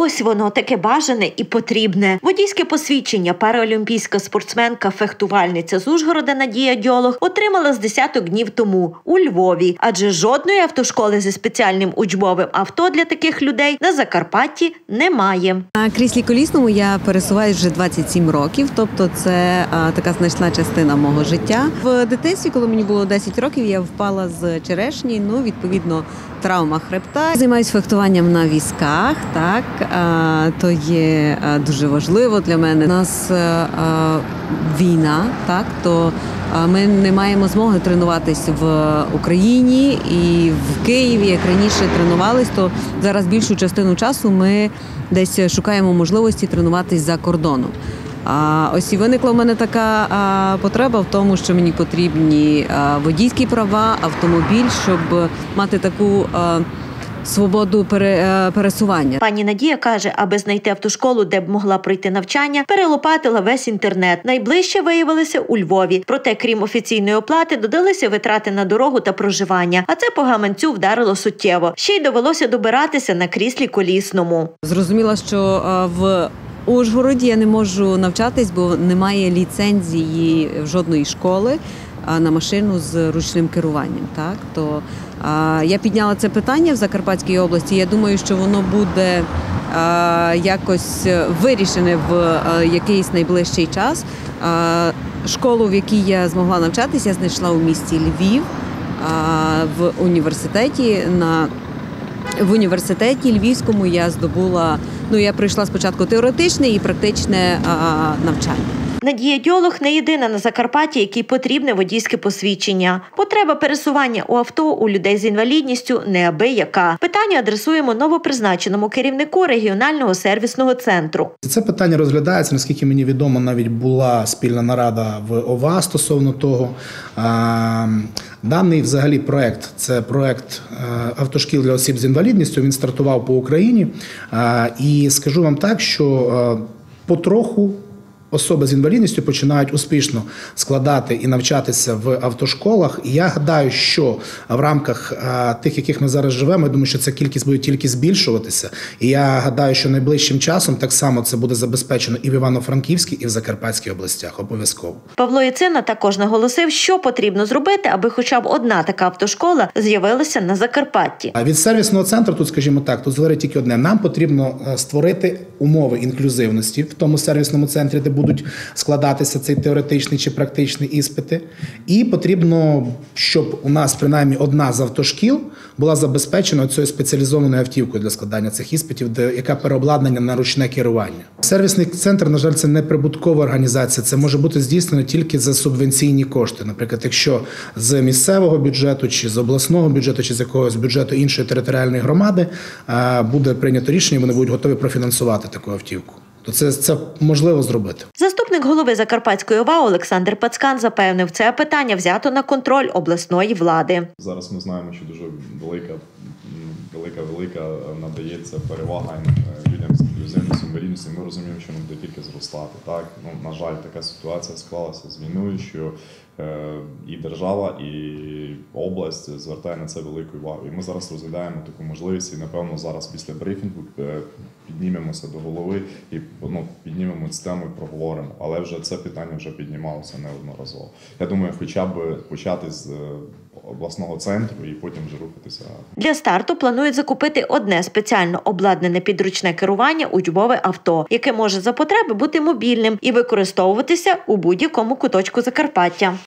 ось воно, таке бажане і потрібне. Водійське посвідчення параолімпійська спортсменка-фехтувальниця з Ужгорода Надія Дьолох отримала з десяток днів тому у Львові. Адже жодної автошколи зі спеціальним учбовим авто для таких людей на Закарпатті немає. На кріслі колісному я пересуваюсь вже 27 років, тобто це така значна частина мого життя. В дитинстві, коли мені було 10 років, я впала з черешні, відповідно, травма хребта. Займаюся фехтуванням на візках, так, то є дуже важливо для мене. У нас війна, так, то ми не маємо змоги тренуватись в Україні і в Києві, як раніше тренувались, то зараз більшу частину часу ми десь шукаємо можливості тренуватись за кордоном. Ось і виникла в мене така потреба в тому, що мені потрібні водійські права, автомобіль, щоб мати таку свободу пересування. Пані Надія каже, аби знайти автошколу, де б могла пройти навчання, перелопатила весь інтернет. Найближче виявилося у Львові. Проте, крім офіційної оплати, додалися витрати на дорогу та проживання. А це по гаманцю вдарило суттєво. Ще й довелося добиратися на кріслі колісному. Зрозуміла, що в Ужгороді я не можу навчатись, бо немає ліцензії жодної школи на машину з ручним керуванням. Так? То я підняла це питання в Закарпатській області. Я думаю, що воно буде якось вирішене в якийсь найближчий час. Школу, в якій я змогла навчатися, я знайшла у місті Львів в університеті. В університеті Львівському я здобула, я пройшла спочатку теоретичне і практичне навчання. Надія Дьолох не єдина на Закарпатті, якій потрібне водійське посвідчення. Потреба пересування у авто у людей з інвалідністю неабияка. Питання адресуємо новопризначеному керівнику регіонального сервісного центру. Це питання розглядається, наскільки мені відомо, навіть була спільна нарада в ОВА стосовно того. Даний взагалі проект – це проект автошкіл для осіб з інвалідністю, він стартував по Україні. І скажу вам так, що потроху особи з інвалідністю починають успішно складати і навчатися в автошколах. І я гадаю, що в рамках тих, яких ми зараз живемо, я думаю, що ця кількість буде тільки збільшуватися. І я гадаю, що найближчим часом так само це буде забезпечено і в Івано-Франківській, і в Закарпатській областях. Обов'язково. Павло Яцина також наголосив, що потрібно зробити, аби хоча б одна така автошкола з'явилася на Закарпатті. Від сервісного центру, тут, скажімо так, тут залежить тільки одне. Нам потрібно створити умови інклюзивності в тому сервісному центрі, де будуть складатися цей теоретичний чи практичний іспити. І потрібно, щоб у нас принаймні одна з автошкіл була забезпечена цією спеціалізованою автівкою для складання цих іспитів, яка переобладнання на ручне керування. Сервісний центр, на жаль, це не прибуткова організація, це може бути здійснено тільки за субвенційні кошти. Наприклад, якщо з місцевого бюджету, чи з обласного бюджету, чи з якогось бюджету іншої територіальної громади буде прийнято рішення, вони будуть готові профінансувати таку автівку. То це можливо зробити. Заступник голови Закарпатської ОВА Олександр Пацкан запевнив, це питання взято на контроль обласної влади. Зараз ми знаємо, що дуже велика надається перевага людям з інклюзивністю, інвалідністю. Ми розуміємо, що нам буде тільки зростати. Так? На жаль, така ситуація склалася з війною, що і держава, і область звертає на це велику увагу. І ми зараз розглядаємо таку можливість, і, напевно, зараз після брифінгу піднімемося до голови і піднімемо цю тему і проговоримо. Але вже це питання вже піднімалося неодноразово. Я думаю, хоча б почати з обласного центру і потім вже рухатися. Для старту планують закупити одне спеціально обладнане підручне керування учбове авто, яке може за потреби бути мобільним і використовуватися у будь-якому куточку Закарпаття.